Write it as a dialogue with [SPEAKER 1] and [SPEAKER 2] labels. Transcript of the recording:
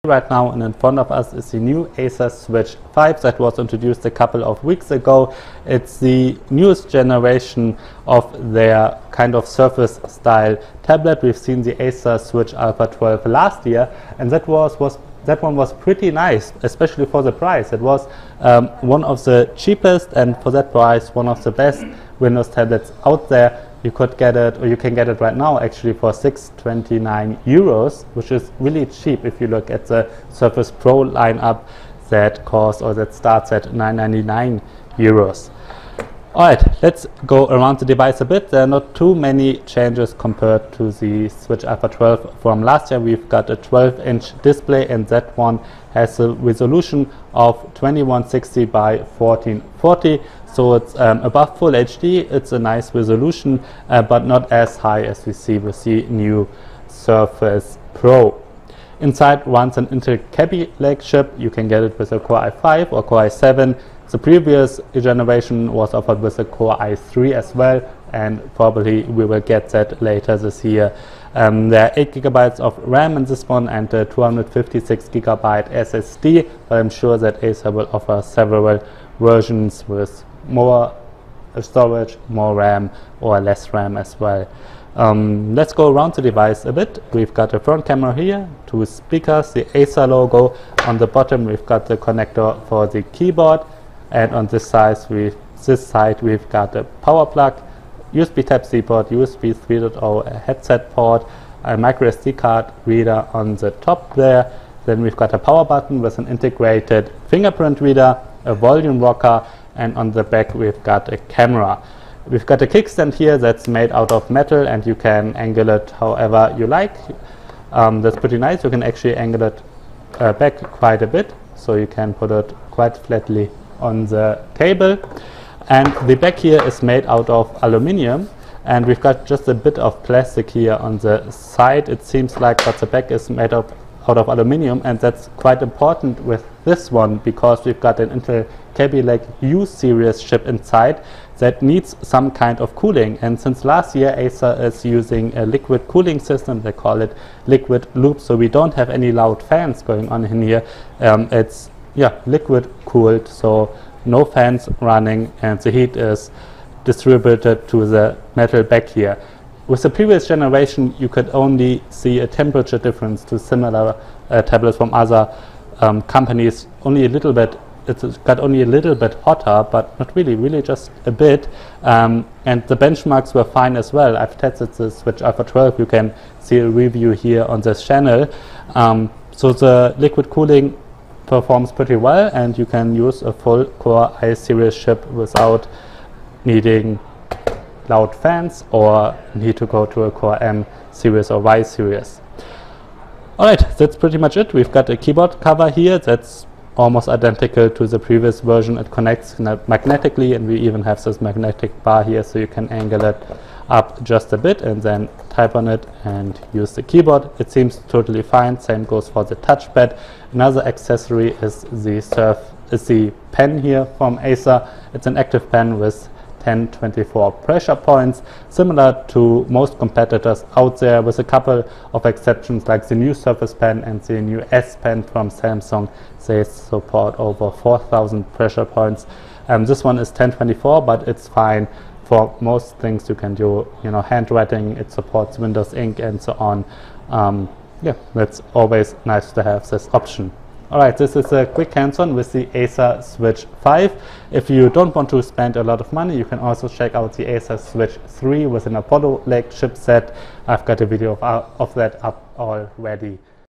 [SPEAKER 1] right now, and in front of us is the new Acer Switch 5 that was introduced a couple of weeks ago. It's the newest generation of their kind of Surface style tablet. We've seen the Acer Switch Alpha 12 last year, and that one was pretty nice, especially for the price. It was one of the cheapest, and for that price, one of the best Windows tablets out there. You could get it, or you can get it right now actually for €629, which is really cheap if you look at the Surface Pro lineup that starts at €999. Alright, let's go around the device a bit. There are not too many changes compared to the Switch Alpha 12 from last year. We've got a 12-inch display, and that one has a resolution of 2160 by 1440. So it's above Full HD. It's a nice resolution, but not as high as we see with the new Surface Pro. Inside runs an Intel Kaby Lake chip. You can get it with a Core i5 or Core i7. The previous generation was offered with a Core i3 as well, and probably we will get that later this year. There are 8 GB of RAM in this one and a 256 GB SSD, but I'm sure that Acer will offer several versions with more storage, more RAM, or less RAM as well. Let's go around the device a bit. We've got a front camera here, 2 speakers, the Acer logo. On the bottom we've got the connector for the keyboard, and on this side we've got a power plug, USB Type-C port, USB 3.0, a headset port, a micro SD card reader on the top there. Then we've got a power button with an integrated fingerprint reader, a volume rocker, and on the back we've got a camera. We've got a kickstand here that's made out of metal, and you can angle it however you like. That's pretty nice. You can actually angle it back quite a bit, so you can put it quite flatly on the table. And the back here is made out of aluminium, and we've got just a bit of plastic here on the side, it seems like, but the back is made out of aluminium, and that's quite important with this one because we've got an Intel Kaby Lake U series chip inside that needs some kind of cooling. And since last year, Acer is using a liquid cooling system. They call it Liquid Loop, so we don't have any loud fans going on in here. It's liquid cooled, so no fans running, and the heat is distributed to the metal back here. With the previous generation, you could only see a temperature difference to similar tablets from other companies. Only a little bit. It's got only a little bit hotter, but not really just a bit. And the benchmarks were fine as well. I've tested the Switch Alpha 12. You can see a review here on this channel. So the liquid cooling performs pretty well, and you can use a full Core i series chip without needing loud fans or need to go to a Core M series or Y series. Alright, that's pretty much it. We've got a keyboard cover here that's almost identical to the previous version. It connects magnetically, and we even have this magnetic bar here, so you can angle it up just a bit and then type on it and use the keyboard. It seems totally fine. Same goes for the touchpad. Another accessory is the pen here from Acer. It's an active pen with 1024 pressure points, similar to most competitors out there, with a couple of exceptions like the new Surface Pen and the new S Pen from Samsung. They support over 4000 pressure points. This one is 1024, but it's fine for most things you can do. Handwriting, it supports Windows Ink and so on. That's always nice to have this option. Alright, this is a quick hands-on with the Acer Switch 5. If you don't want to spend a lot of money, you can also check out the Acer Switch 3 with an Apollo Lake chipset. I've got a video of that up already.